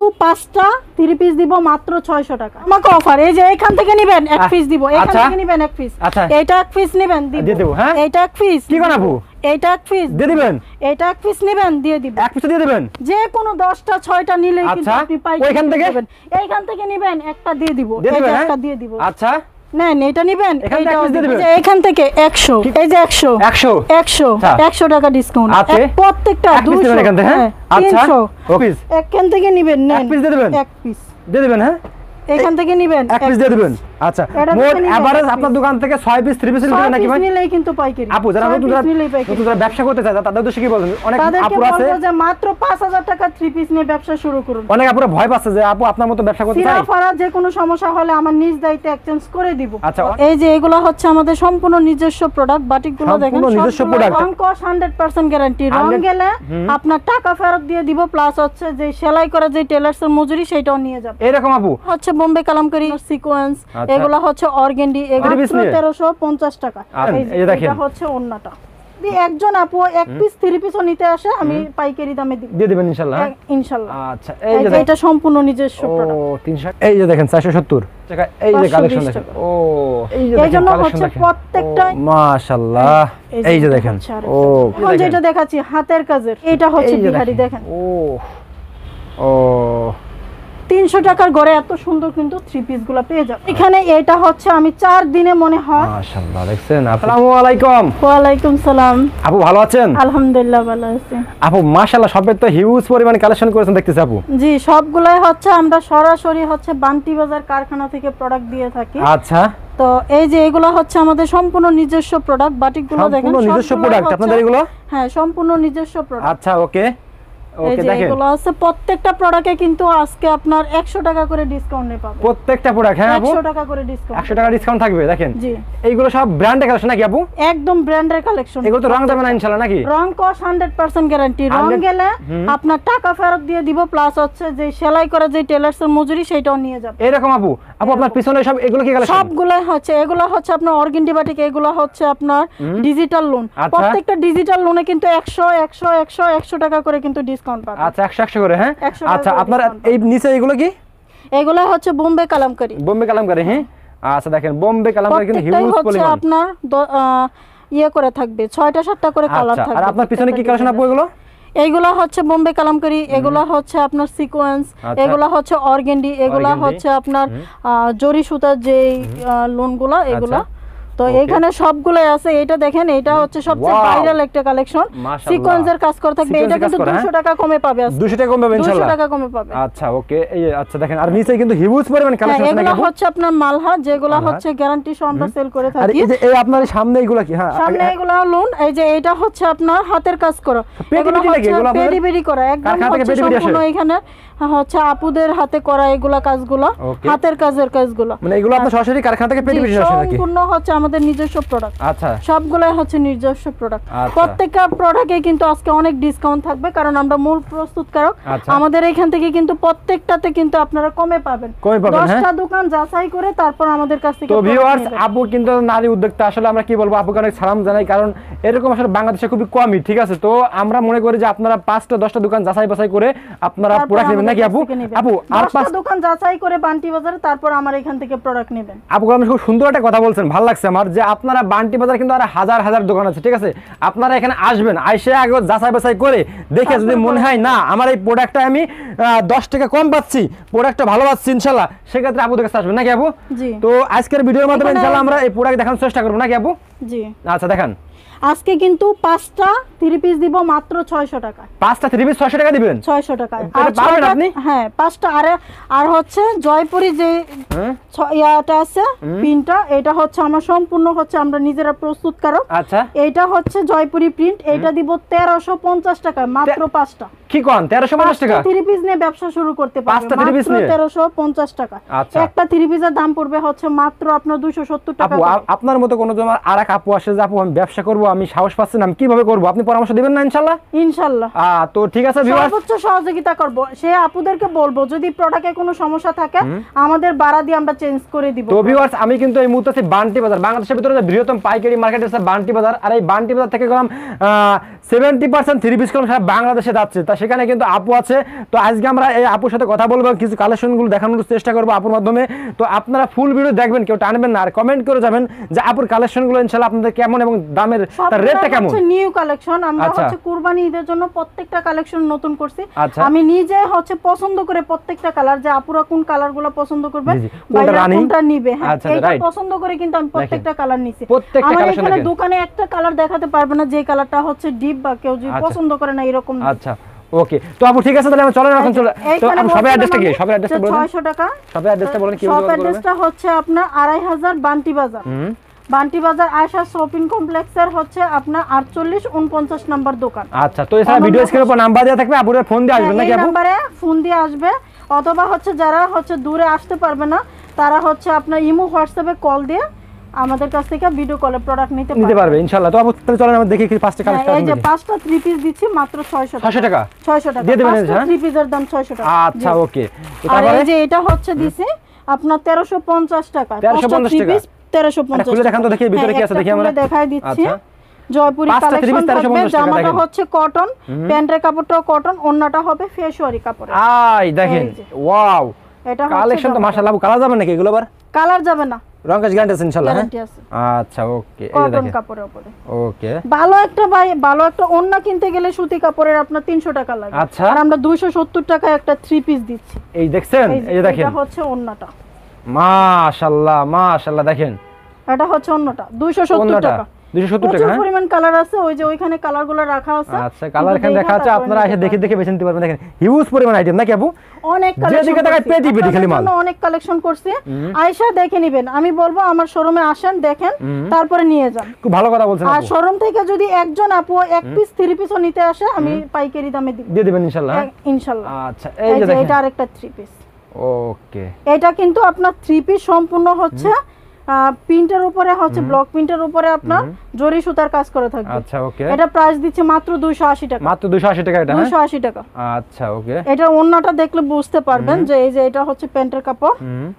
5টা 3 পিস দিব মাত্র 600 টাকা। আমাকে অফার, এই যে এখান থেকে নেবেন এক পিস দিব, এখান থেকে নেবেন এক পিস, এইটা এক পিস নেবেন দিয়ে দেব। হ্যাঁ এইটা এক পিস কি কোন আপু, এইটা এক পিস দিয়ে দিবেন, এইটা এক পিস নেবেন দিয়ে দিব, এক পিস দিয়ে দিবেন। যে কোনো 10টা 6টা নিলেই কিন্তু আপনি পাইকারি ওইখান থেকে নেবেন। এইখান থেকে নেবেন একটা দিয়ে দিব, এইটা একটা দিয়ে দিব। আচ্ছা নেন এটা নেবেন, এখান থেকে 100, এই যে 100 টাকা ডিসকাউন্ট প্রত্যেকটা 200 এখান থেকে। হ্যাঁ আচ্ছা 300 এখান থেকে নেবেন, নেন এক পিস দিয়ে দিবেন, এক পিস দিয়ে দিবেন। হ্যাঁ এখান থেকে নেবেন এক পিস দিয়ে দিবেন। আচ্ছা মোট এভারেজ আপনার দোকান থেকে 6 পিস 3 পিস দিবেন নাকি ভাই? নিলেই কিন্তু পাইকারি। আপু যারা নতুন যারা ব্যবসা করতে চায় তাদের উদ্দেশ্যে কি বলবেন? অনেক আপু আছে যে মাত্র 5000 টাকা 3 পিস নিয়ে ব্যবসা শুরু করুন। অনেক আপুরা ভয় পাচ্ছে যে আপু আপনার মতো ব্যবসা করতে চায়, সিরাফারা যে কোনো সমস্যা হলে আমার নিজ দায়িত্বে এক্সচেঞ্জ করে দিব। আচ্ছা এই যে এগুলো হচ্ছে আমাদের সম্পূর্ণ নিজস্ব প্রোডাক্ট, বাটিকগুলো দেখেন নিজস্ব প্রোডাক্ট, রং কস 100% গ্যারান্টি। রং গেলে আপনার টাকা ফেরত দিয়ে দিব, প্লাস হচ্ছে যে সেলাই করা যে টেলার্সের মজুরি সেটাও নিয়ে যাবে। এরকম আপু হচ্ছে বোম্বে কালামকারী সিকোয়েন্স, এগুলো হচ্ছে অর্গানডি, এগুলো 1350 টাকা। এই যে এটা হচ্ছে ওন্নাটা। একজন আপু এক পিস 3 পিসও নিতে আসে, আমি পাইকারি দামে দিয়ে দিবেন ইনশাআল্লাহ। ইনশাআল্লাহ। আচ্ছা এই যে এটা সম্পূর্ণ নিজস্ব প্রোডাক্ট। ও 300, এই যে দেখেন 470 টাকা। এই যে কালেকশন দেখেন, ও এই যে দেখেন কালেকশন দেখেন প্রত্যেকটা মাশাআল্লাহ। এই যে দেখেন, ও যেটা দেখাচ্ছি হাতের কাজের, এটা হচ্ছে বিহারি দেখেন। ও ও 300 টাকার ঘরে এত সুন্দর কিন্তু 3 পিস গুলো পেয়ে যাবেন এখানে। এটা হচ্ছে আমি 4 দিনে মনে হয়। মাশাআল্লাহ দেখছেন। আসসালামু আলাইকুম। ওয়া আলাইকুম সালাম। আপু ভালো আছেন? আলহামদুলিল্লাহ ভালো আছি। আপু মাশাআল্লাহ সবের তো হিউজ পরিমাণ কালেকশন করেছেন দেখতেছি আপু। জি সবগুলাই হচ্ছে আমরা সরাসরি হচ্ছে বান্টি বাজার কারখানা থেকে প্রোডাক্ট দিয়ে থাকি। আচ্ছা তো এই যে এগুলো হচ্ছে আমাদের সম্পূর্ণ নিজস্ব প্রোডাক্ট, বাটিকগুলো দেখেন সম্পূর্ণ নিজস্ব প্রোডাক্ট আপনাদের এগুলো? হ্যাঁ সম্পূর্ণ নিজস্ব প্রোডাক্ট। আচ্ছা ওকে ওকে দেখেন এগুলো আছে প্রত্যেকটা প্রোডাক্টে কিন্তু আজকে আপনার 100 টাকা করে ডিসকাউন্টে পাবেন প্রত্যেকটা প্রোডাক্ট। হ্যাঁ আপু 100 টাকা করে ডিসকাউন্ট, 100 টাকা ডিসকাউন্ট থাকবে দেখেন। জি এইগুলো সব ব্র্যান্ডের কালেকশন নাকি আপু? একদম ব্র্যান্ডের কালেকশন। এগুলো তো রং যাবে না ইনশাআল্লাহ নাকি? রং কস 100% গ্যারান্টি। রং গেলে আপনার টাকা ফেরত দিয়ে দিব, প্লাস হচ্ছে যে সেলাই করা যে টেলার্সের মজুরি সেটাও নিয়ে যাবে। এরকম আপু আপনার পিছনে সব এগুলো কি কালেকশন? সবগুলাই হচ্ছে, এগুলো হচ্ছে আপনার অর্গানডি বাটিক, এগুলো হচ্ছে আপনার ডিজিটাল লোন। প্রত্যেকটা ডিজিটাল লোনে কিন্তু 100 টাকা করে কিন্তু ডিসকাউন্ট পাবেন। আচ্ছা 100 করে। হ্যাঁ আচ্ছা আপনার এই নিচে এগুলো কি? এগুলো হচ্ছে বোম্বে কালামকারী। বোম্বে কালামকারী। হ্যাঁ আচ্ছা দেখেন বোম্বে কালামকারী কিন্তু হিউজ পরিমাণ আপনার ইয়ে করে থাকবে 6টা 7টা করে কালার থাকবে। আর আপনার পিছনে কি কালেকশন আপু এগুলো? এইগুলা হচ্ছে বোম্বে কালামকারী, এগুলা হচ্ছে আপনার সিকোয়েন্স, এগুলা হচ্ছে অর্গানডি, এগুলা হচ্ছে আপনার জরি সুতার যে লোনগুলা এগুলা। তো এখানে সবগুলাই আছে। এটা দেখেন, এটা হচ্ছে সবচেয়ে ভাইরাল একটা কালেকশন, সিকোয়েন্সের কাজ করা থাকবে। এটা কিন্তু 200 টাকা কমে পাবে, 200 টাকা কমে পাবে ইনশাআল্লাহ, 200 টাকা কমে পাবে। আচ্ছা ওকে এই আচ্ছা দেখেন আর নিচে কিন্তু হিউজ পরিমাণ কালেকশন আছে। এগুলো হচ্ছে আপনার মালহা, যেগুলো হচ্ছে গ্যারান্টি সহ আমরা সেল করে থাকি। আর এই যে এই আপনার সামনে এগুলো কি? হ্যাঁ সামনে এগুলো লোন। এই যে এটা হচ্ছে আপনার হাতের কাজ করা, এগুলো হচ্ছে পেডিবেডি করা, একদম হচ্ছে সম্পূর্ণ এখানে হচ্ছে আপুদের হাতে করা এগুলা কাজগুলো, হাতের কাজের কাজগুলো। মানে এগুলো আপনার সরাসরি কারখানা থেকে পেডিবেডি আসে নাকি? সম্পূর্ণ হচ্ছে আমাদের নিজস্ব প্রোডাক্ট। আচ্ছা সবগুলাই হচ্ছে নিজস্ব প্রোডাক্ট। প্রত্যেকটা প্রোডাক্টে কিন্তু আজকে অনেক ডিসকাউন্ট থাকবে, কারণ আমরা মূল প্রস্তুতকারক। আমাদের এখান থেকে কিন্তু প্রত্যেকটাতে কিন্তু আপনারা কমে পাবেন। 10টা দোকান যাচাই করে তারপর আমাদের কাছ থেকে। তো ভিউয়ার্স আপু কিন্তু নারী উদ্যোক্তা, আসলে আমরা কি বলবো, আপুকে অনেক সালাম জানাই, কারণ এরকম আসলে বাংলাদেশে খুবই কমই। ঠিক আছে, তো আমরা মনে করি যে আপনারা 5টা 10টা দোকান যাচাই বাছাই করে আপনারা প্রোডাক্ট নেবেন নাকি আপু? আপু আর 5টা দোকান যাচাই করে বান্টি বাজারে তারপর আমার এখান থেকে প্রোডাক্ট নেবেন। আপু আপনি খুব সুন্দর একটা কথা বলছেন, ভালো লাগছে আমার, যে আপনারা বান্টি বাজার কিন্তু আর হাজার হাজার দোকান আছে। ঠিক আছে, আপনারা এখানে আসবেন, আইসে আগে যাচাই বাছাই করে দেখে যদি মনে হয় না আমার এই প্রোডাক্টটা আমি 10 টাকা কম পাচ্ছি, প্রোডাক্টটা ভালো পাচ্ছি ইনশাআল্লাহ, সেক্ষেত্রে আপুদের কাছে আসবেন নাকি আপু? তো আজকের ভিডিওর মাধ্যমে ইনশাআল্লাহ আমরা এই প্রোডাক্ট দেখানোর চেষ্টা করব নাকি আপু? জি আচ্ছা দেখান। আজকে কিন্তু 5টা 3 পিস দিব মাত্র 600 টাকা। 5টা 3 পিস 600 টাকা দিবেন? 600 টাকা। আর পাবেন আপনি? হ্যাঁ 5টা। আর হচ্ছে জয়পুরি যে ইয়াটা আছে প্রিন্টটা, এটা হচ্ছে আমার সম্পূর্ণ হচ্ছে আমরা নিজেরা প্রস্তুতকারক। আচ্ছা এটা হচ্ছে জয়পুরি প্রিন্ট, এটা দিব 1350 টাকা মাত্র 5টা। কি কোন 1350 টাকা? 3 পিস নিয়ে ব্যবসা শুরু করতে পারবেন 5টা 3 পিস নিয়ে 1350 টাকা। একটা 3 পিসের দাম পড়বে হচ্ছে মাত্র আপনার 270 টাকা। আপু আপনার মতো কোন জমার আরেক আপু আসে যে আপু আমি ব্যবসা করব, আমি সাহস পাচ্ছি না, আমি কিভাবে করব, আপনি পরামর্শ দিবেন না ইনশাআল্লাহ? ইনশাআল্লাহ। তো ঠিক আছে ভিউয়ার্স, সর্বোচ্চ সহযোগিতা করব। সে আপুদেরকে বলবো যদি প্রোডাক্টে কোনো সমস্যা থাকে আমাদের বাড়া দিয়ে আমরা চেঞ্জ করে দিব। তো ভিউয়ার্স আমি কিন্তু এই মুহূর্তে আছি বান্টি বাজার, বাংলাদেশের ভিতরে যে বৃহত্তম পাইকারি মার্কেট আছে বান্টি বাজার। আর এই বান্টি বাজার থেকে গেলাম 70% 3 পিস কম সারা বাংলাদেশে যাচ্ছে, তা সেখানে কিন্তু আপু আছে। তো আজকে আমরা এই আপুর সাথে কথা বলবো, কিছু কালেকশনগুলো দেখানোর চেষ্টা করবো আপুর মাধ্যমে। তো আপনারা ফুল ভিডিও দেখবেন, কেউ টানবেন না, আর কমেন্ট করে যাবেন যে আপুর কালেকশনগুলো ইনশাআল্লাহ আপনাদের কেমন এবং দামের তার রেটটা কেমন। নিউ কালেকশন আমরা আচ্ছা। হচ্ছে কুরবানি ঈদের জন্য প্রত্যেকটা কালেকশন নতুন করছি। আচ্ছা। আমি নিজে হচ্ছে পছন্দ করে প্রত্যেকটা কালার, যে আপুরা কোন কালারগুলো পছন্দ করবে, জি, জি। বাইরে কোনটা রানী? কোনটা নিবে, হ্যাঁ আচ্ছা, এইটা right। পছন্দ করে কিন্তু আমি প্রত্যেকটা কালার নিছি। প্রত্যেকটা আমার কালেকশন এখানে দেখেন। দোকানে একটা কালার দেখাতে পারবে না যে কালারটা হচ্ছে ডিপ বা কেউ যদি আচ্ছা। পছন্দ করে না এরকম। আচ্ছা ওকে, তো আপু ঠিক আছে, তাহলে আমরা চলেন এখন চলে। তো আপু সবাই অ্যাড্রেসটা কি, সবাই অ্যাড্রেসটা বলেন। 600 টাকা সবাই অ্যাড্রেসটা বলেন কি সব বলতে পারবেন। অ্যাড্রেসটা হচ্ছে আপনার 2500 বান্টি বাজার। বান্টি বাজার আয়শা শপিং কমপ্লেক্সের হচ্ছে আপনার 48-49 নাম্বার দোকান। আচ্ছা, তো এছাড়া ভিডিও স্ক্রিনের উপর নাম্বার দেওয়া থাকবে, আপুরে ফোন দিয়ে আসবেন নাকি এই আপু? নম্বরে ফোন দিয়ে আসবে, অথবা হচ্ছে যারা হচ্ছে দূরে আসতে পারবে না তারা হচ্ছে আপনার ইমো হোয়াটসঅ্যাপে কল দিয়ে আমাদের কাছ থেকে ভিডিও কলে প্রোডাক্ট নিতে পারবে ইনশাআল্লাহ। তো আপু তাহলে চলেন আমরা দেখি কি পাঁচটা কালেকশন। এই যে 5টা 3 পিস দিচ্ছি মাত্র 600 টাকা। 600 টাকা 600 টাকা দিয়ে দিবেন, 5টা হ্যাঁ? 3 পিসের দাম 600 টাকা। আচ্ছা ওকে, তো আর তারপরে এই যে এটা হচ্ছে দিছি আপনার 1350 টাকা। 1350 টাকা। 1350 খুলে দেখান তো দেখি ভিতরে কি আছে, দেখি আমরা দেখাই দিচ্ছি। আচ্ছা। জয়পুরি পাঁচটা 3 কালেকশন পিস 1350 টাকা জামাটা দেখেন। হচ্ছে কটন, প্যান্টের কাপড়টাও কটন, ওন্নাটা হবে ফেশওয়ারি কাপড়। আই দেখেন, এই যে। ওয়াও এটা কালেকশন তো মাশাআল্লাহ। কালার যাবে নাকি এগুলো আবার? কালার যাবে না, রং কাজ গ্যারান্টি আছে ইনশাআল্লাহ, হ্যাঁ? গ্যারান্টি আছে। আচ্ছা ওকে, এই কটন দেখেন কাপড়ের উপরে ওকে। ভালো একটা ওন্না কিনতে গেলে সুতি কাপড়ের আপনার 300 টাকা লাগে। আচ্ছা। আর আমরা 270 টাকায় একটা 3 পিস দিচ্ছি। এই দেখছেন, এই যে দেখেন, এটা হচ্ছে ওন্নাটা, মাশাআল্লাহ মাশাআল্লাহ দেখেন। এটা হচ্ছে ওন্নাটা 270 টাকা। 270 টাকা, প্রচুর হ্যাঁ? পরিমাণ কালার আছে, ওই যে ওইখানে কালারগুলো রাখা আছে। আচ্ছা, কালার এখানে দেখা আছে, আপনারা এসে দেখে দেখে বেছে নিতে পারবেন। দেখেন হিউজ পরিমাণ আইটেম নাকি আপু? অনেক যেদিকে তাকায় পেটি পেটি খালি মাল। অনেক কালেকশন করছি, আয়শা দেখে নেবেন। আমি বলবো আমার শোরুমে আসেন, দেখেন, তারপরে নিয়ে যান। খুব ভালো কথা বলছেন আর আপু। শোরুম থেকে যদি একজন আপু এক পিস 3 পিসও নিতে আসে আমি পাইকারি দামে দিব, দিয়ে দিবেন ইনশাআল্লাহ, হ্যাঁ? ইনশাআল্লাহ। আচ্ছা, এই যে দেখেন, এটা আরেকটা 3 পিস। ওকে, এটা কিন্তু আপনার 3 পিস সম্পূর্ণ হচ্ছে প্রিন্টের উপরে হচ্ছে ব্লক প্রিন্টের উপরে আপনার জরি সুতার কাজ করা থাকবে। আচ্ছা ওকে, এটা প্রাইস দিচ্ছে মাত্র 280 টাকা। মাত্র 280 টাকা এটা, হ্যাঁ? 280 টাকা। আচ্ছা ওকে। এটা ওন্নাটা দেখলে বুঝতে পারবেন যে এই যে এটা হচ্ছে প্যান্টের কাপড়।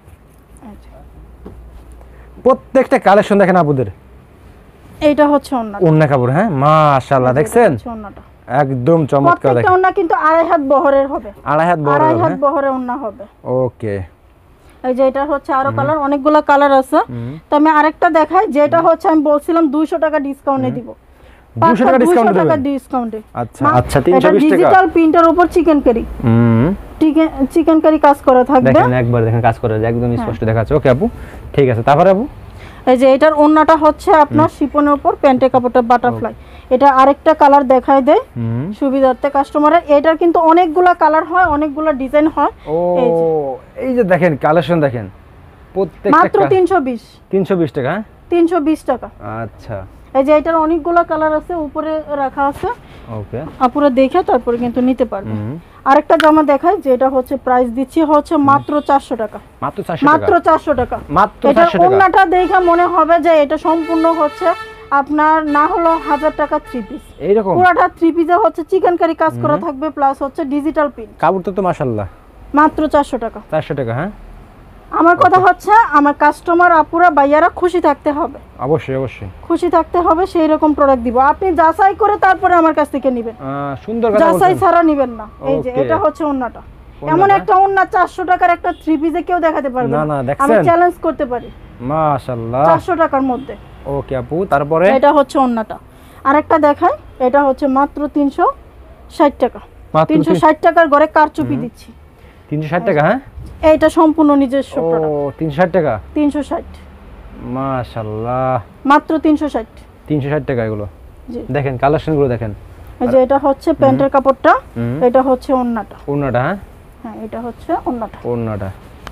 প্রত্যেকটা কালেকশন দেখেন আপুদের। এইটা হচ্ছে ওন্না, ওন্না কাপড়, হ্যাঁ? মাশাআল্লাহ দেখছেন, ওন্নাটা একদম চমৎকার। প্রত্যেকটা দেখেন ওন্না কিন্তু 2.5 হাত বহরের হবে, 2.5 হাত বড়, 2.5 হাত হ্যাঁ? বহরের ওন্না হবে। ওকে, এই যে এটা হচ্ছে আরো কালার, অনেকগুলো কালার আছে। তো আমি আরেকটা দেখাই, যেটা হচ্ছে আমি বলছিলাম 200 টাকা ডিসকাউন্টে দিব। 200 টাকা ডিসকাউন্ট দেবেন? টাকা ডিসকাউন্টে। আচ্ছা আচ্ছা, 320 টাকা। ডিজিটাল প্রিন্টের উপর চিকেন কারি, চিকেন কারি কাজ করা থাকবে। দেখেন একবার দেখেন কাজ করে একদম স্পষ্ট দেখা যাচ্ছে। ওকে আপু, ঠিক আছে। তারপরে আপু এই যে এটার ওন্নাটা হচ্ছে আপনার শিপনের উপর প্যান্টের কাপড়টা বাটারফ্লাই। এটা আরেকটা কালার দেখাই দেয় সুবিধার্থে কাস্টমারের। এটার কিন্তু অনেকগুলা কালার হয়, অনেকগুলা ডিজাইন হয়। ও এই যে দেখেন কালেকশন দেখেন, প্রত্যেকটা মাত্র 320 320 টাকা, হ্যাঁ? 320 টাকা। আচ্ছা এই যে এটার অনেকগুলা কালার আছে, উপরে রাখা আছে, ওকে। আপুরা দেখে তারপরে কিন্তু নিতে পারবেন। আরেকটা জামা দেখাই, যেটা হচ্ছে প্রাইস দিচ্ছি হচ্ছে মাত্র 400 টাকা। মাত্র 400 টাকা, মাত্র 400 টাকা। মাত্র এটা 400 টাকা। ওন্নাটা দেখে মনে হবে যে এটা সম্পূর্ণ হচ্ছে আপনার না হলো 1000 টাকা 3 পিস। এইরকম পুরোটা 3 পিসে হচ্ছে চিকেন কারি কাজ করা থাকবে, প্লাস হচ্ছে ডিজিটাল প্রিন্ট। কাপড় তো মাশাআল্লাহ। মাত্র 400 টাকা। 400 টাকা, হ্যাঁ? আমার কথা হচ্ছে আমার কাস্টমার আপুরা বাইয়ারা খুশি থাকতে হবে, অবশ্যই অবশ্যই খুশি থাকতে হবে, সেই রকম প্রোডাক্ট দিব। আপনি যাচাই করে তারপরে আমার কাছ থেকে নেবেন, সুন্দর কথা যাচাই বলছেন। ছাড়া নেবেন না। এই যে Okay. এটা হচ্ছে ওন্নাটা, এমন একটা ওন্না 400 টাকার একটা 3 পিসে কেউ দেখাতে পারবে না, না। না, আমি দেখছেন? চ্যালেঞ্জ করতে পারি, মাশাআল্লাহ। 400 টাকার মধ্যে। ওকে আপু, তারপরে এটা হচ্ছে ওন্নাটা। আরেকটা দেখাই, এটা হচ্ছে মাত্র 360 টাকা। মাত্র 360 টাকার ঘরে কারচুপি দিচ্ছি। 360 টাকা, হ্যাঁ? এইটা সম্পূর্ণ নিজস্ব ও প্রোডাক্ট। 360 টাকা, 360, মাশাআল্লাহ। মাত্র 360। 360 টাকা এগুলো। জি। দেখেন কালেকশন গুলো দেখেন। এই যে এটা হচ্ছে প্যান্টের কাপড়টা, এটা হচ্ছে ওন্নাটা। ওন্নাটা, হ্যাঁ? হ্যাঁ, এটা হচ্ছে ওন্নাটা। ওন্নাটা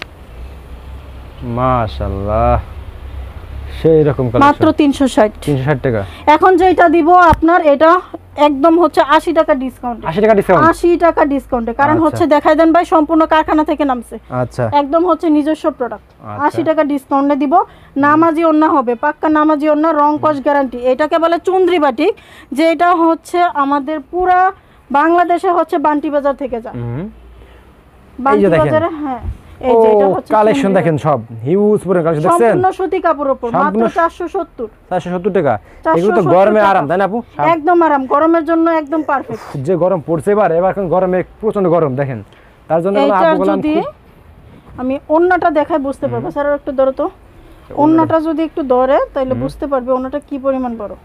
মাশাআল্লাহ, সেই রকম মাত্র কালেকশন। 360। 360 টাকা। এখন যেটা দিব আপনার এটা একদম হচ্ছে 80 টাকা ডিসকাউন্ট। 80 টাকা ডিসকাউন্ট। 80 টাকা ডিসকাউন্টে, কারণ আচ্ছা। হচ্ছে দেখাই দেন ভাই সম্পূর্ণ কারখানা থেকে নামছে, আচ্ছা একদম হচ্ছে নিজস্ব প্রোডাক্ট। আচ্ছা। 80 টাকা ডিসকাউন্টে দিব। নামাজি ওন্না হবে, পাক্কা নামাজি ওন্না, রং কস গ্যারান্টি। এটাকে বলে চুন্দ্রি বাটিক, যে এটা হচ্ছে আমাদের পুরা বাংলাদেশে হচ্ছে বান্টি বাজার থেকে যায়। বান্টি দেখেন। বাজারে, হ্যাঁ এই যে এটা হচ্ছে কালেকশন দেখেন, সব হিউজ পুরো কালেকশন দেখছেন, সম্পূর্ণ সুতি কাপড়ের উপর মাত্র 470 টাকা। এগুলো তো গরমে আরাম, তাই না আপু? একদম আরাম, গরমের জন্য একদম পারফেক্ট। যে গরম পড়ছে এবার কোন গরমে প্রচন্ড গরম দেখেন, তার জন্য এইটা যদি আমি ওন্নাটা দেখাই বুঝতে পারবে। স্যার একটু ধরো তো, ওন্নাটা যদি একটু ধরে তাহলে বুঝতে পারবে ওন্নাটা কি পরিমাণ বড়।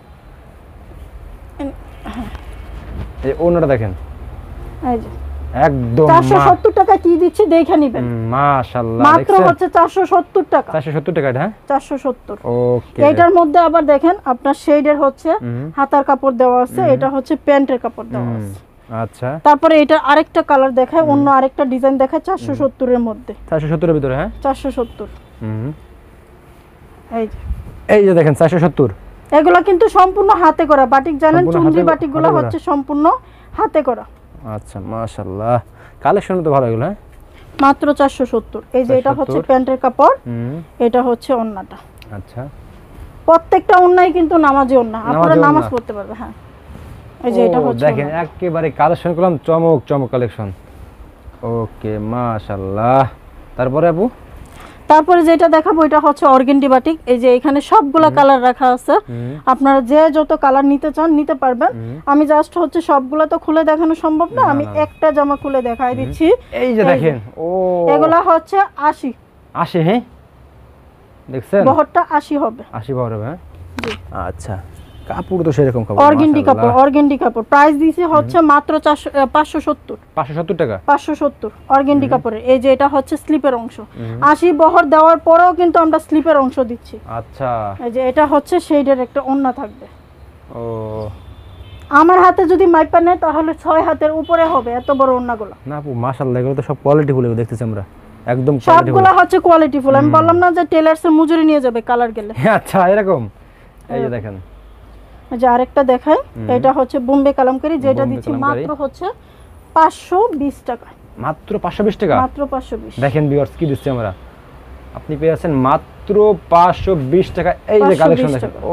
এই ওন্নাটা দেখেন, এই যে একদম 470 টাকা কি দিচ্ছি দেখে নেবেন। মাশাআল্লাহ, মাত্র হচ্ছে 470 টাকা। 470 টাকা, হ্যাঁ 470। ওকে। এটার মধ্যে আবার দেখেন আপনার শেডের হচ্ছে হাতার কাপড় দেওয়া আছে, এটা হচ্ছে প্যান্টের কাপড় দেওয়া আছে। আচ্ছা, তারপরে এটা আরেকটা কালার দেখায়, অন্য আরেকটা ডিজাইন দেখায় 470 এর মধ্যে। 470 এর ভিতরে, হ্যাঁ 470। এই যে দেখেন 470। এগুলো কিন্তু সম্পূর্ণ হাতে করা বাটিক, জানেন চুনরি বাটিকগুলো হচ্ছে সম্পূর্ণ হাতে করা। আচ্ছা, মাশাআল্লাহ, কালেকশন তো ভালো এগুলো, হ্যাঁ মাত্র 470। এই যে এটা হচ্ছে প্যান্টের কাপড়, এটা হচ্ছে ওন্নাটা। আচ্ছা, প্রত্যেকটা ওন্নাই কিন্তু নামাজি ওন্না, আপনারা নামাজ পড়তে পারবে। হ্যাঁ এই যে এটা হচ্ছে দেখেন একেবারে কালেকশন করলাম, চমক কালেকশন। ওকে, মাশাআল্লাহ। তারপরে আপু, তারপরে যেটা দেখাবো এটা হচ্ছে অর্গেন্ডি বাটিক। এই যে এখানে সবগুলা কালার রাখা আছে, আপনারা যে যত কালার নিতে চান নিতে পারবেন। আমি জাস্ট হচ্ছে সবগুলা তো খুলে দেখানো সম্ভব না, আমি একটা জামা খুলে দেখাই দিচ্ছি। এই যে দেখেন, এগুলা হচ্ছে 80। হ্যাঁ দেখছেন, বহরটা 80 হবে। 80 বহর হবে, হ্যাঁ আচ্ছা। কাপড় তো সেরকম কাপড়, অর্গেন্ডি কাপড় প্রাইস দিছি হচ্ছে মাত্র 570 টাকা। 570 অর্গেন্ডি কাপড়ের। এই যে এটা হচ্ছে স্লিপের অংশ, 80 বহর দেওয়ার পরেও কিন্তু আমরা স্লিপের অংশ দিচ্ছি। আচ্ছা, এই যে এটা হচ্ছে শেডের একটা ওন্না থাকবে। ও, আমার হাতে যদি মাইপা নেয় তাহলে 6 হাতের উপরে হবে, এত বড় ওন্নাগুলো। না আপু, মাশাআল্লাহ, এগুলো তো সব কোয়ালিটি ফুল দেখতেছি আমরা, একদম সবগুলো হচ্ছে কোয়ালিটি ফুল। আমি বললাম না যে টেলার্সের মজুরি নিয়ে যাবে কালার গেলে। আচ্ছা, এরকম। এই যে দেখেন, যে আরেকটা দেখাই, এটা হচ্ছে বোম্বে কালামকারী, যেটা দিচ্ছি মাত্র হচ্ছে 520 টাকা। মাত্র 520 টাকা, মাত্র 520। দেখেন ভিউয়ার্স কি দিচ্ছি আমরা, আপনি পেয়েছেন মাত্র 520 টাকা। এই যে কালেকশন দেখেন, ও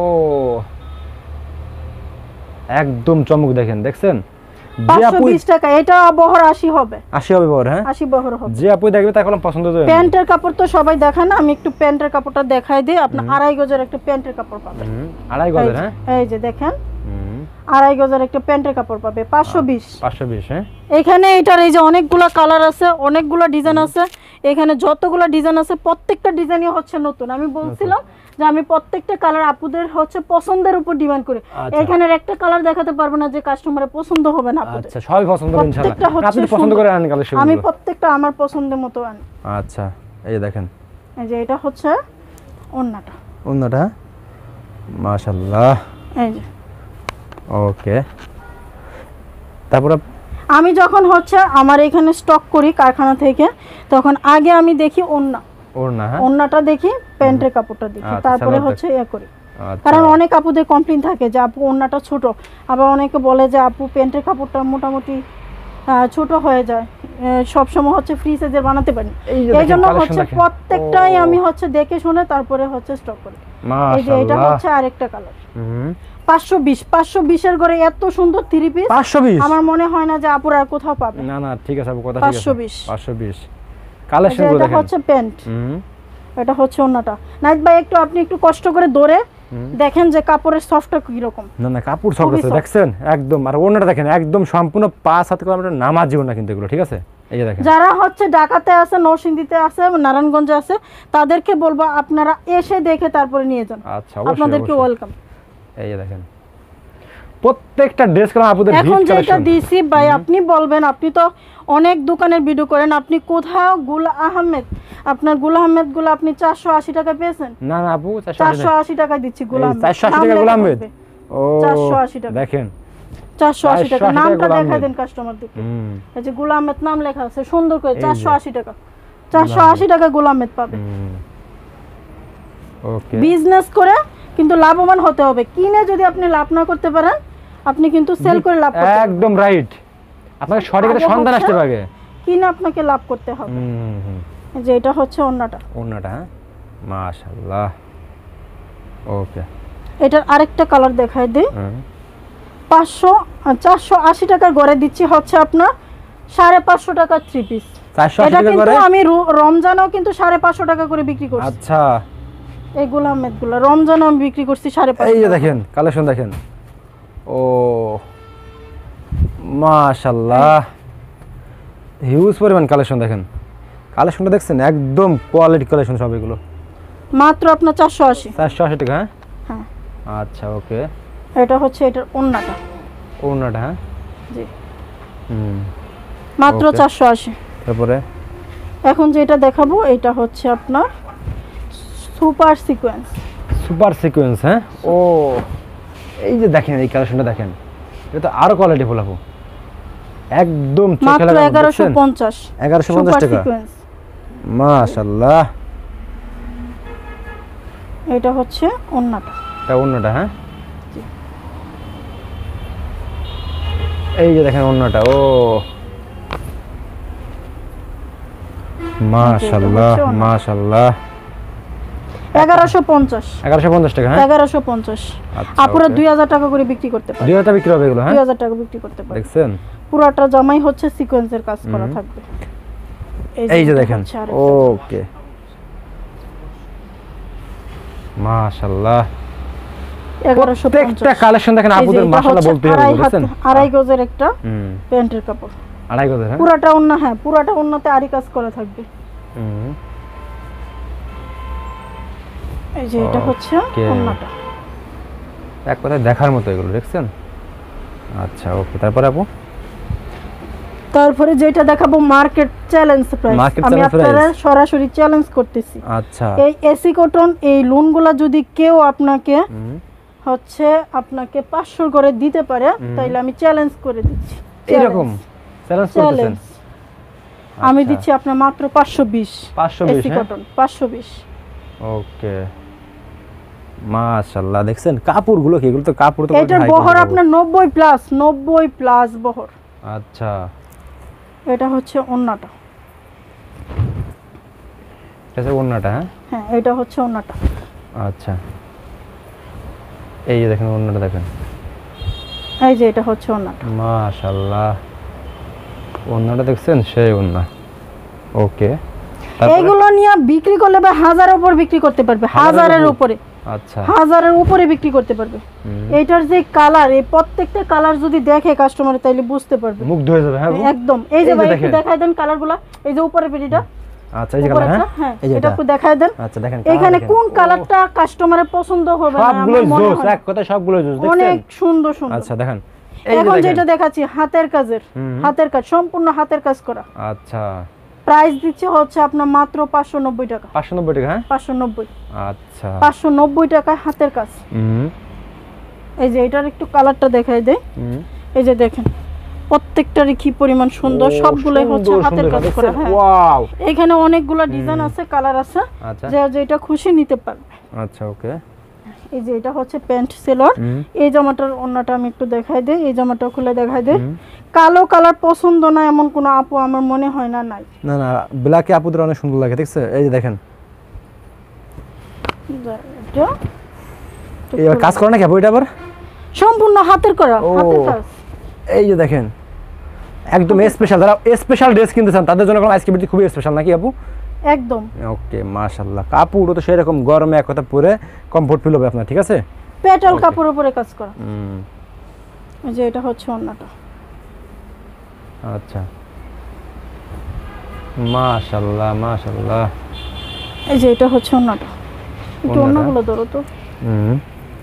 একদম চমক দেখেন, দেখছেন 520 টাকা। এটা বহর 80 হবে। 80 হবে বহর, হ্যাঁ 80 বহর হবে। যে আপু দেখবে তার কলম পছন্দ হবে। প্যান্টের কাপড় তো সবাই দেখেন না, আমি একটু প্যান্টের কাপড়টা দেখাই দিই। আপনি 2.5 গজের একটা প্যান্টের কাপড় পাবেন। 2.5 গজের, হ্যাঁ এই যে দেখেন 2.5 গজের একটা প্যান্টের কাপড় পাবে 520। হ্যাঁ। এখানে এটার এই যে অনেকগুলা কালার আছে, অনেকগুলা ডিজাইন আছে। এখানে যতগুলা ডিজাইন আছে প্রত্যেকটা ডিজাইনই হচ্ছে নতুন। আমি বলছিলাম যে আমি প্রত্যেকটা কালার আপুদের হচ্ছে পছন্দের উপর ডিমান্ড করি। এখানের একটা কালার দেখাতে পারবো না যে কাস্টমারের পছন্দ হবে না আপুদের। আচ্ছা, সবাই পছন্দ হবে ইনশাআল্লাহ। আপনি পছন্দ করে আনেন কালেকশন? আমি প্রত্যেকটা আমার পছন্দের মতো আনি। আচ্ছা, এই যে দেখেন, এই যে এটা হচ্ছে ওন্নাটা। ওন্নাটা মাশাআল্লাহ, এই যে ওকে। তারপর আমি যখন হচ্ছে আমার এখানে স্টক করি কারখানা থেকে, তখন আগে আমি দেখি ওন্নাটা দেখি, প্যান্টের কাপড়টা দেখি, তারপরে হচ্ছে ইয়া করি। কারণ অনেক আপুদের কমপ্লেইন থাকে যে আপু ওন্নাটা ছোট, আবার অনেকে বলে যে আপু প্যান্টের কাপড়টা মোটামুটি ছোট হয়ে যায়, সব সময় হচ্ছে ফ্রি সাইজের বানাতে পারি। এই জন্য হচ্ছে প্রত্যেকটাই আমি হচ্ছে দেখে শুনে তারপরে হচ্ছে স্টক করি। এই যে এটা হচ্ছে আরেকটা কালার 520 এর ঘরে এত সুন্দর থ্রি পিস 520 আমার মনে হয় না যে আপুরা আর কোথাও পাবে। না ঠিক আছে আপু, কথা ঠিক আছে। 520 কালেকশন গুলো দেখেন। এটা হচ্ছে প্যান্ট, এটা হচ্ছে ওন্নাটা। নাইট ভাই আপনি একটু কষ্ট করে ধরে দেখেন যে কাপড়ের সফটটা কি রকম। না কাপড় সফট আছে, দেখছেন একদম। আর ওন্নাটা দেখেন একদম সম্পূর্ণ 5 করে আমরা নামাজিও না কিন্তু এগুলো, ঠিক আছে। এই যে দেখেন, যারা হচ্ছে ঢাকাতে আছে, নরসিংদীতে আছে, নারায়ণগঞ্জে আছে, তাদেরকে বলবো আপনারা এসে দেখে তারপরে নিয়ে যান। আচ্ছা, অবশ্যই আপনাদেরকে ওয়েলকাম। এই যে দেখেন প্রত্যেকটা ড্রেস করা আপুদের হিট কালেকশন। এখন যেটা দিছি ভাই, আপনি বলবেন, আপনি তো অনেক দোকানের ভিডিও করেন, আপনি কোথাও গুল আহমেদ, আপনার গুল আহমেদ গুলো আপনি 480 টাকা পেয়েছেন? না আপু, 480 টাকা দিচ্ছি গুল আহমেদ। 480 টাকা গুল আহমেদ, ও 480 টাকা দেখেন, 480 টাকা। নামটা দেখাই দেন কাস্টমারদেরকে। এই যে গুল আহমেদ নাম লেখা আছে সুন্দর করে, 480 টাকা। 480 টাকা গুল আহমেদ পাবে। ওকে, বিজনেস করে কিন্তু লাভবান হতে হবে। কিনে যদি আপনি লাভ না করতে পারেন, আপনি কিন্তু সেল করে লাভ করতে পারবেন। একদম রাইট, আপনাকে সঠিক একটা সন্ধান আসতে পারে। কিনে আপনাকে লাভ করতে হবে। যে এটা হচ্ছে ওন্নাটা, মাশাআল্লাহ। ওকে, এটার আরেকটা কালার দেখাই দিই। 480 টাকার ঘরে দিচ্ছি হচ্ছে আপনার 550 টাকা থ্রি পিস। 480 এটা টাকা কিন্তু করে। আমি রমজানেও কিন্তু 550 টাকা করে বিক্রি করছি। আচ্ছা, এই গোলাম মেদগুলো রমজানেও আমি বিক্রি করছি 550। এই যে দেখেন কালেকশন দেখেন, ও মাশাআল্লাহ, হিউজ পরিমাণ কালেকশন দেখেন। কালেকশনটা দেখছেন, একদম কোয়ালিটি কালেকশন সব এগুলো। মাত্র আপনার 480। 480 টাকা। হ্যাঁ হ্যাঁ, আচ্ছা ওকে। এটা হচ্ছে এটার ওন্নাটা। ওনাটা হ্যাঁ, জি হুম, মাত্র Okay. 480। তারপরে এখন যেটা দেখাবো এটা হচ্ছে আপনার সুপার সিকোয়েন্স। Super sequence. হ্যাঁ, ও এই যে দেখেন এই কালেকশনটা দেখেন, এটা তো আরো কোয়ালিটি ফুল আপু, একদম চোখে মাত্র লাগানো। 1150। 1150 টাকা, সিকোয়েন্স। মাশাআল্লাহ। এটা হচ্ছে ওন্নাটা। এটা অন্যটা। হ্যাঁ, এই যে দেখেন অন্যটা, ও মাশাআল্লাহ হচ্ছে ওন্না। মাশাআল্লাহ। 1150। 1150 টাকা। হ্যাঁ 1150। আচ্ছা, আপুরা okay। 2000 টাকা করে বিক্রি করতে পারে। 2000 টাকা বিক্রি হবে এগুলো। হ্যাঁ 2000 টাকা বিক্রি করতে পারে। দেখছেন, পুরাটা জামাই হচ্ছে সিকোয়েন্সের কাজ করা থাকবে। এই যে এটা দেখেন, হচ্ছে আরেকটা। ওকে মাশাআল্লাহ। 1150। প্রত্যেকটা কালেকশন দেখেন এই যে আপুদের এটা মাশাআল্লাহ হচ্ছে বলতে হবে, আড়াই বুঝছেন? আড়াই গজের একটা হুম, প্যান্টের কাপড়। আড়াই গজ। হ্যাঁ পুরাটা ওন্না, হ্যাঁ পুরাটা ওন্নাতে আরি কাজ করা থাকবে। হুম, এই যে এটা হচ্ছে Okay. ওন্নাটা। এক কথায় দেখার মতো এগুলো, দেখছেন? আচ্ছা ওকে, তারপরে আপু তারপরে যেটা দেখাবো মার্কেট চ্যালেঞ্জ প্রাইস। Market আমি challenge আপনাদের price। সরাসরি চ্যালেঞ্জ করতেছি। আচ্ছা, এই এসি কটন এই লোনগুলা যদি কেউ আপনাকে হুম, হচ্ছে আপনাকে 500 করে দিতে পারে, তাইলে আমি চ্যালেঞ্জ করে দিচ্ছি। এরকম চ্যালেঞ্জ করতেছেন? চ্যালেঞ্জ আমি আচ্ছা। দিচ্ছি আপনার মাত্র 520। 520, এসি হ্যাঁ? কটন 520। ওকে মাশাআল্লাহ, দেখছেন কাপড়গুলো কি, এগুলো তো কাপড় তো এটার high বহর quality আপনার 90 প্লাস, 90 প্লাস বহর। কাপড়। আচ্ছা, এটা হচ্ছে ওন্নাটা। এটা হচ্ছে ওন্নাটা। হ্যাঁ হ্যাঁ এটা হচ্ছে ওন্নাটা। আচ্ছা, এই যে দেখেন ওন্নাটা দেখেন, এই যে এটা হচ্ছে ওন্নাটা। মাশাআল্লাহ, ওন্নাটা দেখছেন, সেই ওন্না। ওকে, এইগুলো নিয়ে বিক্রি করলে বা হাজারের উপর বিক্রি করতে পারবে, হাজারের উপরে, আচ্ছা, হাজারের উপরে বিক্রি করতে পারবে। হুম, এইটার যে কালার, এই প্রত্যেকটা কালার যদি দেখে কাস্টমার তাইলে বুঝতে পারবে মুগ্ধ হয়ে যাবে। হ্যাঁ আপু? একদম। এই যে এই যে ভাই একটু দেখেন। দেখাই দেন কালারগুলো। এই যে উপরে পেটিটা, আচ্ছা, এই যে কালার। উপরেরটা, হ্যাঁ হ্যাঁ এই যে এটা এটা। একটু দেখাই দেন। আচ্ছা দেখেন, এখানে দেখেন। কোন কালারটা কাস্টমারের পছন্দ হবে না সবগুলো আমার মনে জোস, হয় এক কথায় সবগুলো জোস, অনেক দেখছেন? সুন্দর সুন্দর। আচ্ছা দেখেন, এই যে এখন দেখেন। যেটা দেখাচ্ছি হাতের কাজের, হুম। হাতের কাজ সম্পূর্ণ হাতের কাজ করা। আচ্ছা, প্রাইস দিচ্ছে হচ্ছে আপনার মাত্র 590 টাকা। 590 টাকা। হ্যাঁ 590। আচ্ছা, 590 টাকায় হাতের কাজ। হুম, এই যে এটার একটু কালারটা দেখাই দেই। হুম, এই যে দেখেন প্রত্যেকটারই কি পরিমাণ সুন্দর, ও, সবগুলাই হচ্ছে সুন্দর, হাতের সুন্দর, কাজ করা। দেখছেন? হ্যাঁ ওয়াও। এখানে অনেকগুলা ডিজাইন আছে, কালার আছে, আচ্ছা, যে যেটা খুশি নিতে পারবে। আচ্ছা ওকে, এই যে এটা হচ্ছে প্যান্ট সেলোয়ার। হুম, এই জামাটার ওন্নাটা আমি একটু দেখাই দেই, এই জামাটা খুলে দেখাই দেই। হুম। কালো কালার পছন্দ না এমন কোনো আপু আমার মনে হয় না নাই। না না, ব্ল্যাকে আপুদের অনেক সুন্দর লাগে, দেখছে? এই যে দেখেন, এটা এবার কাজ করে নাকি আপু এটা আবার? সম্পূর্ণ হাতের করা, ও। হাতের কাজ। এই যে দেখেন, একদম স্পেশাল, যারা স্পেশাল ড্রেস কিনতে চান তাদের জন্য আজকে ভিডিও খুবই স্পেশাল নাকি আপু? একদম ওকে মাশাআল্লাহ, কাপড়ও তো সেরকম গরমে এক কথা পরে কমফোর্ট ফিল হবে আপনার, ঠিক আছে? পেটাল কাপড়ের উপরে কাজ করা। হুম, এই যে এটা হচ্ছে ওন্নাটা। আচ্ছা মাশাআল্লাহ মাশাআল্লাহ। এই যে এটা হচ্ছে ওন্নাটা। একটু ওন্নাটা? ওন্নাগুলো ধরো তো। হুম,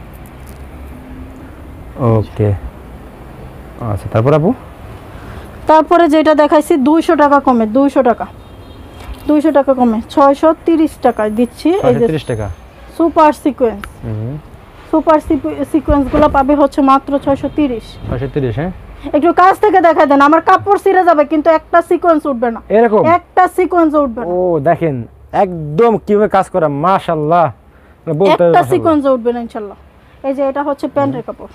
ওকে, আচ্ছা তারপর আপু? তারপরে যেটা দেখাইছি 200 টাকা কমে, 200 টাকা, 200 টাকা কমে 630 টাকায় দিচ্ছি। এই যে 630 টাকা। সুপার সিকোয়েন্স, হুম, সুপার সিকোয়েন্সগুলো পাবে হচ্ছে মাত্র 630। 630। হ্যাঁ একটু কাছ থেকে দেখাই দেন, আমার কাপড় ছিঁড়ে যাবে কিন্তু একটা সিকোয়েন্স উঠবে না, এরকম? একটা সিকোয়েন্স উঠবে না, ও দেখেন একদম কিভাবে কাজ করা, মাশাআল্লাহ, বলতে একটা মাশাআল্লাহ। সিকোয়েন্স উঠবে না ইনশাআল্লাহ। এই যে এটা হচ্ছে প্যান্টের কাপড়।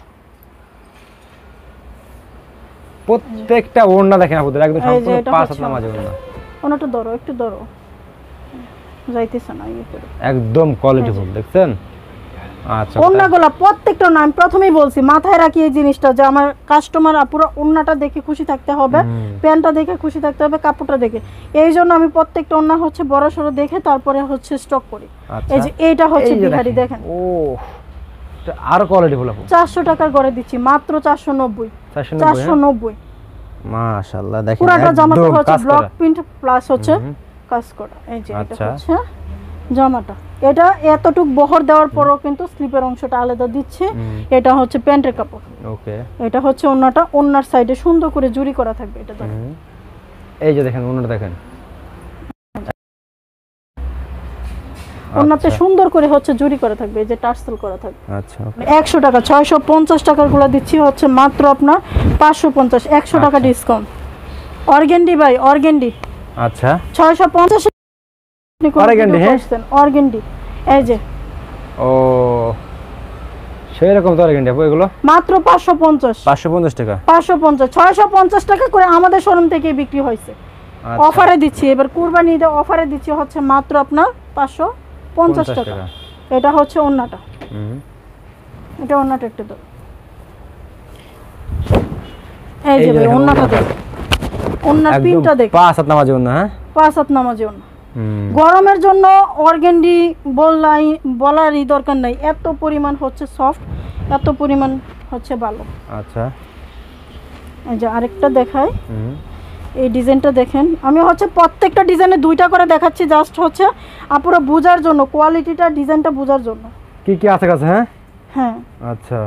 প্রত্যেকটা ওড়না দেখেন আপুদের একদম এই যে সম্পূর্ণ এটা পাঁচ হচ্ছে হাত নামাজে ওড়না, ওনাটা ধরো, একটু ধরো, যাইতেছে না ইয়ে করে। একদম কোয়ালিটি ফুল, দেখছেন? আচ্ছা ওন্নাগুলা প্রত্যেকটা আমি প্রথমেই বলছি, মাথায় রাখি এই জিনিসটা যে আমার কাস্টমার আপুরা ওন্নাটা দেখে খুশি থাকতে হবে, প্যান্টটা দেখে খুশি থাকতে হবে, কাপড়টা দেখে। এই জন্য আমি প্রত্যেকটা ওন্না হচ্ছে বড় সড়ো দেখে তারপরে হচ্ছে স্টক করি। এই যে এইটা হচ্ছে বিহারি, দেখেন ও আর কোয়ালিটি ফুল আপু 400 টাকার করে দিচ্ছি মাত্র 490। 490 মাশাআল্লাহ। দেখেন পুরোটা জামাটা হচ্ছে ব্লক প্রিন্ট প্লাস হচ্ছে কাজ করা। এই যে এটা হচ্ছে জামাটা, এটা এতটুক বহর দেওয়ার পরও কিন্তু স্লিপের অংশটা আলাদা দিচ্ছে। এটা হচ্ছে প্যান্টের কাপড়। ওকে, এটা হচ্ছে ওন্নাটা, ওন্নার সাইডে সুন্দর করে জুরি করা থাকবে। এটা দেখেন, এই যে দেখেন ওন্নাটা দেখেন, ওন্নাতে সুন্দর করে হচ্ছে জুরি করা থাকবে, এই যে টার্সেল করা থাকবে। আচ্ছা, 100 টাকা 650 টাকার গুলো দিচ্ছি হচ্ছে মাত্র আপনার 550, 100 টাকা ডিসকাউন্ট। অর্গেন্ডি ভাই, অর্গেন্ডি। আচ্ছা 650 অর্গেন্ডি, হ্যাঁ অর্গেন্ডি। এই যে ও সেই রকম তো অর্গেন্ডি আপু, এগুলো মাত্র 550 টাকা। 550 650 টাকা করে আমাদের শোরুম থেকে বিক্রি হয়েছে। অফারে দিচ্ছি এবার, কুরবানি ঈদে অফারে দিচ্ছি হচ্ছে মাত্র আপনার 550 টাকা। এটা হচ্ছে ওন্নাটা, এটা ওন্নাটা একটু দাও। এই যে ভাই ওন্নাটা দেখো, ওন্নার পিনটা দেখো, 5 হাত নামাজে ওন্না, হ্যাঁ 5 হাত নামাজে ওন্না। গরমের জন্য অর্গেন্ডি বলারই দরকার নাই, এত পরিমাণ হচ্ছে সফট, এত পরিমাণ হচ্ছে ভালো। আচ্ছা, এই যে আরেকটা দেখাই, এই ডিজাইনটা দেখেন। আমি হচ্ছে প্রত্যেকটা ডিজাইনে দুইটা করে দেখাচ্ছি, জাস্ট হচ্ছে আপুরা বোঝার জন্য, কোয়ালিটিটা ডিজাইনটা বোঝার জন্য। কি কি আছে কাছে? হ্যাঁ হ্যাঁ আচ্ছা,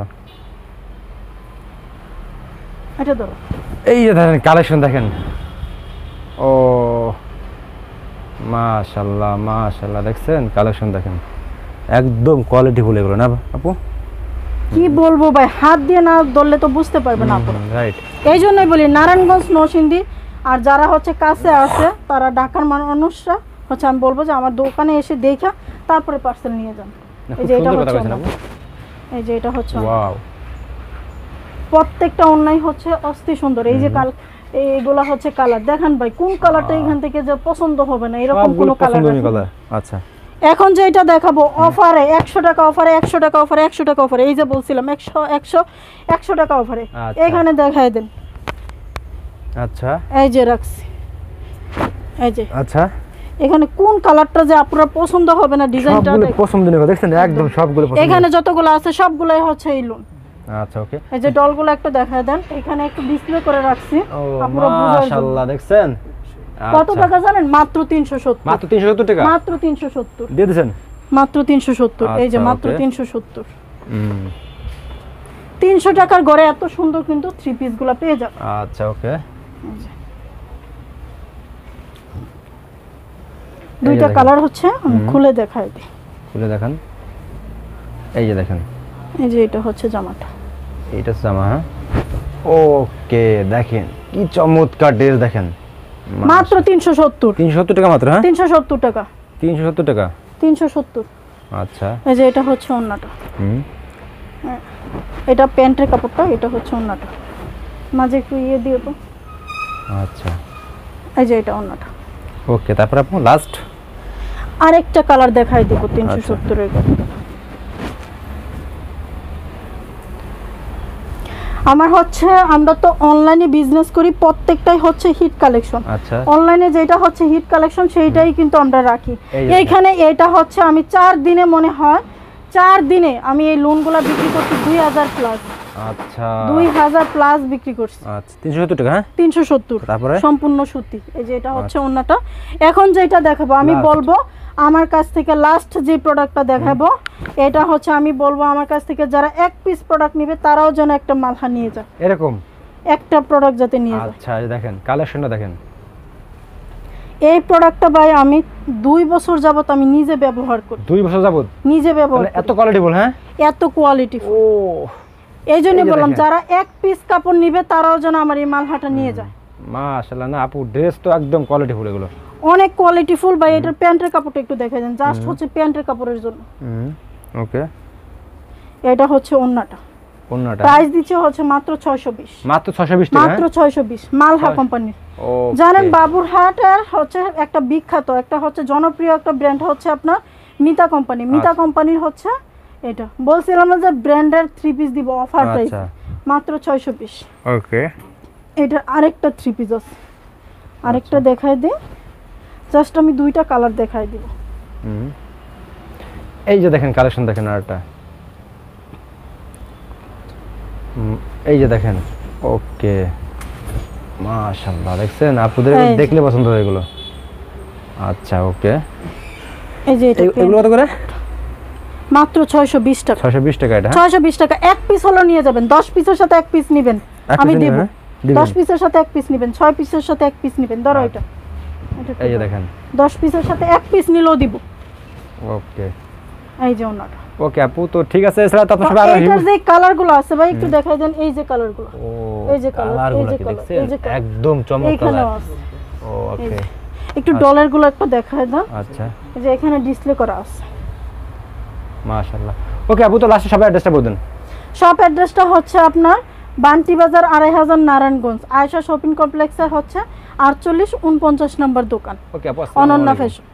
এটা ধরো, এই যে দেখেন কালেকশন দেখেন। ও মাশাআল্লাহ মাশাআল্লাহ, দেখছেন কালেকশন দেখেন, একদম কোয়ালিটি ফুল এগুলো না আপু? কি বলবো ভাই, হাত দিয়ে না ধরলে তো বুঝতে পারবে না আপুরা। রাইট, এই জন্যই বলি নারায়ণগঞ্জ, নরসিংদী আর যারা হচ্ছে কাছে আছে তারা ঢাকার মানুষরা হচ্ছে আমি বলবো যে আমার দোকানে এসে দেখা তারপরে পার্সেল নিয়ে যান। এই যে এটা হচ্ছে, এই যে এটা হচ্ছে ওয়াও, প্রত্যেকটা অন্যায় হচ্ছে অস্থির সুন্দর। এই যে এইগুলা হচ্ছে কালার দেখেন ভাই, কোন কালারটা এখান থেকে যে পছন্দ হবে না এরকম কোনো কালার নেই। আচ্ছা, এখন যে এটা দেখাবো অফারে 100 টাকা অফারে, 100 টাকা অফারে, 100 টাকা অফারে। এই যে বলছিলাম 100 টাকা অফারে, এখানে দেখায় দেন। আচ্ছা, এই যে রাখছি, এই যে আচ্ছা, এখানে কোন কালারটা যে আপনার পছন্দ হবে না, ডিজাইনটা পছন্দ নেই দেখছেন, একদম সবগুলো পছন্দ। এখানে যতগুলো আছে সবগুলাই হচ্ছে এই লোন। আচ্ছা ওকে, এই যে ডলগুলো একটা দেখায় দেন, এখানে একটু ডিসপ্লে করে রাখছি আপনারা বুঝার জন্য। মাশাআল্লাহ দেখছেন কত টাকা জানেন? মাত্র 370। মাত্র 370 টাকা, মাত্র 370 দিয়ে দিবেন, মাত্র 370। এই যে মাত্র 370। 300 টাকার ঘরে এত সুন্দর কিন্তু থ্রি পিস গুলো পেয়ে যাবেন। আচ্ছা ওকে, দুইটা কালার হচ্ছে, আমি খুলে দেখাই দিই। খুলে দেখান, এই যে দেখেন, এই যে এটা হচ্ছে জামাটা, এটা জামা। হ্যাঁ ওকে, দেখেন কি চমৎকার ড্রেস দেখেন, মাত্র 370। 370 টাকা মাত্র? হ্যাঁ 370 টাকা, 370 টাকা, 370। আচ্ছা, এই যে এটা হচ্ছে ওন্নাটা, এটা প্যান্টের কাপড়টা, এটা হচ্ছে ওন্নাটা, মাঝে একটু ইয়ে দিও তো। আচ্ছা, এই যে এটা ওন্নাটা। ওকে, তারপর আপু লাস্ট আরেকটা কালার দেখাই দেব 370 এর। আমার হচ্ছে, আমরা তো অনলাইনে বিজনেস করি, প্রত্যেকটাই হচ্ছে হিট কালেকশন। আচ্ছা, অনলাইনে যেটা হচ্ছে হিট কালেকশন সেইটাই কিন্তু আমরা রাখি। এইখানে এটা হচ্ছে আমি 4 দিনে মনে হয় 4 দিনে আমি এই লোনগুলো বিক্রি করছি 2000 প্লাস। আচ্ছা, 2000 প্লাস বিক্রি করছি। আচ্ছা, 370 টাকা? হ্যাঁ 370, তারপরে সম্পূর্ণ সুতি। এই যে এটা হচ্ছে ওন্নাটা। এখন যেটা দেখাবো আমি বলবো আমার কাছ থেকে লাস্ট যে প্রোডাক্টটা দেখাবো, এটা হচ্ছে আমি বলবো আমার কাছ থেকে যারা এক পিস প্রোডাক্ট নেবে তারাও যেন একটা মালহা নিয়ে যায়, এরকম একটা প্রোডাক্ট যাতে নিয়ে যায়। আচ্ছা, এই দেখেন কালেকশনটা দেখেন। এই প্রোডাক্টটা ভাই আমি 2 বছর যাবত আমি নিজে ব্যবহার করি। 2 বছর যাবত নিজে ব্যবহার, এত কোয়ালিটিফুল? হ্যাঁ এত কোয়ালিটিফুল। ও, এই জন্য বললাম যারা এক পিস কাপড় নেবে তারাও যেন আমার এই মালহাটা নিয়ে যায়। মাশাআল্লাহ, না আপু ড্রেস তো একদম কোয়ালিটিফুল, এগুলো অনেক কোয়ালিটিফুল ভাই। এটার প্যান্টের কাপড়টা একটু দেখে দেন, জাস্ট হচ্ছে প্যান্টের কাপড়ের জন্য। ওকে, এটা হচ্ছে ওন্নাটা, ওন্নাটা প্রাইস দিচ্ছে হচ্ছে মাত্র 620। মাত্র 620 টাকা? মাত্র 620, মালহা কোম্পানির। জানেন বাবুরহাটের হচ্ছে একটা বিখ্যাত, একটা হচ্ছে জনপ্রিয় একটা ব্র্যান্ড হচ্ছে আপনার মিতা কোম্পানি। মিতা কোম্পানির হচ্ছে এটা বলছিলাম না যে ব্র্যান্ডের 3 পিস দিব অফার প্রাইস আচ্ছা মাত্র 600 পিস। ওকে এটা আরেকটা 3 পিস আছে, আরেকটা দেখাই দিই, জাস্ট আমি দুইটা কালার দেখাই দিব। এই যে দেখেন কালেকশন দেখেন আরেকটা, এই যে দেখেন। ওকে মাশাআল্লাহ, দেখছেন আপনাদের এই যে। দেখলে পছন্দ হয়ে গেল। আচ্ছা ওকে, এই যে এটা এগুলো কত করে? মাত্র 620 টাকা। 620 টাকা এটা? 620 টাকা। এক পিস হলো নিয়ে যাবেন, 10 পিসের সাথে এক পিস নেবেন আমি দেব। 10 পিসের সাথে এক পিস নেবেন, 6 পিসের সাথে এক পিস নেবেন। ধরো এটা, এই যে দেখেন 10 পিসের সাথে এক পিস নিলেও দিব। ওকে এই যে ওনাটা। ওকে আপু, তো ঠিক আছে। এছাড়া তো আপনার সব আরো এটার যে কালারগুলো আছে ভাই একটু দেখাই দেন। এই যে কালারগুলো, ও এই যে কালার, এই কালারগুলো যে কি কালার, দেখছেন? এই যে কালার, একদম চমৎকার এইখানেও কালার। আছে। ওকে একটু ডলারগুলো একটু দেখাই দাও। আচ্ছা এই যে এখানে ডিসপ্লে করা আছে। মাশাআল্লাহ। ওকে আপু, তো লাস্টে সবাই অ্যাড্রেসটা বলে দেন। শপ অ্যাড্রেসটা হচ্ছে আপনার বান্টি বাজার 2500 নারায়ণগঞ্জ, আয়েশা শপিং কমপ্লেক্সের হচ্ছে 48 49 নম্বর দোকান, ওকে আপু, অনন্যা ফ্যাশন।